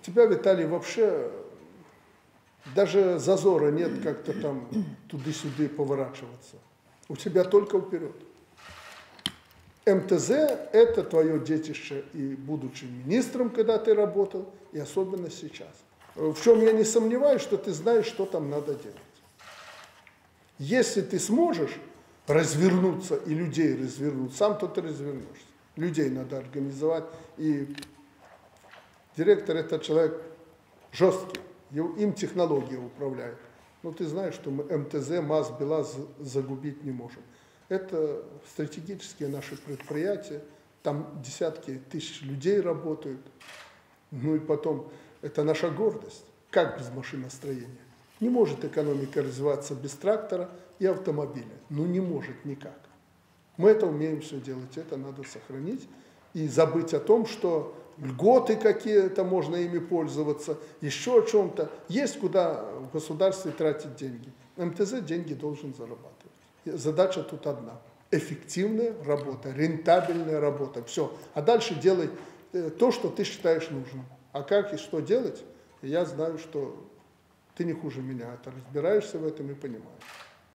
тебя, Виталий, вообще даже зазора нет как-то там туды-сюды поворачиваться. У тебя только вперед. МТЗ – это твое детище и будучи министром, когда ты работал, и особенно сейчас. В чем я не сомневаюсь, что ты знаешь, что там надо делать. Если ты сможешь развернуться и людей развернуть, сам то ты развернешься. Людей надо организовать. И директор – это человек жесткий, им технология управляет. Но ты знаешь, что мы МТЗ, МАЗ, БелАЗ загубить не можем. Это стратегические наши предприятия, там десятки тысяч людей работают. Ну и потом, это наша гордость. Как без машиностроения? Не может экономика развиваться без трактора и автомобиля. Ну не может никак. Мы это умеем все делать, это надо сохранить. И забыть о том, что льготы какие-то, можно ими пользоваться, еще о чем-то. Есть куда в государстве тратить деньги. МТЗ деньги должен зарабатывать. Задача тут одна. Эффективная работа, рентабельная работа. Все. А дальше делай то, что ты считаешь нужным. А как и что делать, я знаю, что ты не хуже меня это разбираешься в этом и понимаешь.